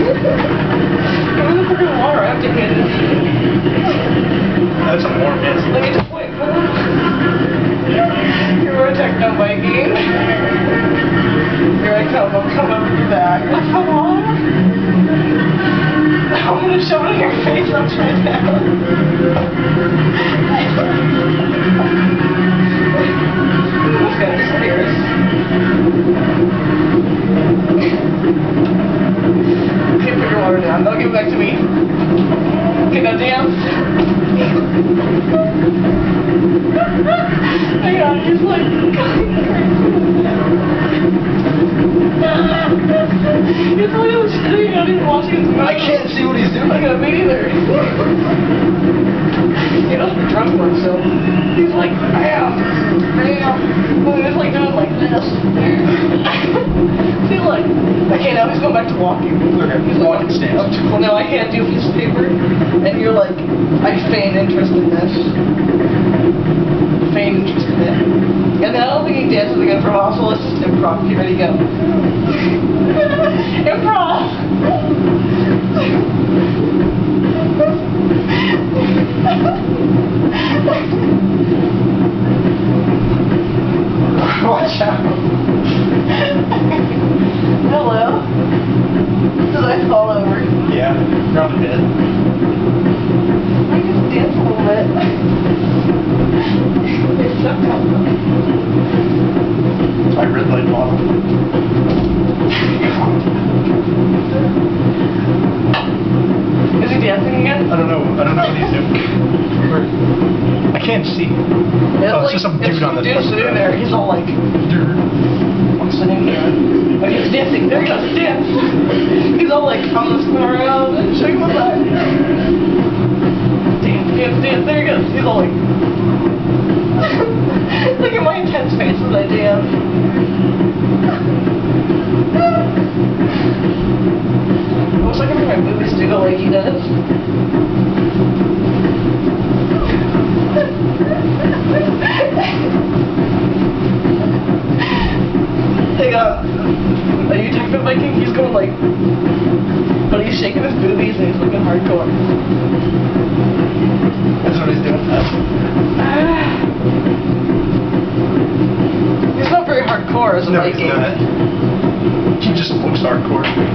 in the freaking water. I have to hit it. That's a warm hit. Let me just wait. You're a Technoviking. Here I come. I'm coming with you back. Come on. I'm gonna shove it in your face upside down. This guy disappears. Okay, put your water down. Don't give it back to me. Okay, now dance. Hang on, he's like going crazy. He's like, oh shit, you're not even watching his mouth. I can't see what he's doing. I got me either. He must be drunk for himself. He's like, bam, bam. And he's like doing like this. See, like, okay, now he's going back to walking. Okay, he's like, walking stance. Well, now I hand you a piece of paper, and you're like, I feign interest in this. Feign interest in it. And then I don't think he dances again for a while, so let's just improv. Get ready, go. Improv! Watch out. Hello? Did I fall over? Yeah, probably did. I just dance a little bit. It's so tough. My red light bottle. Is he dancing again? I don't know what he's doing. I can't see. Oh, it's just some dude on the dude sitting there. He's all like, I'm sitting here. Oh, he's dancing. There he goes. Dance. He's all like, I'm gonna spin around and shake my back. Dance, dance, dance. There he goes. He's all like, look at my intense face as I dance. I wish I could make my boobies do like he does. Hang on. Are you Technoviking? He's going like, but he's shaking his boobies and he's looking hardcore. That's what he's doing. He's not very hardcore as a Viking. He just looks hardcore.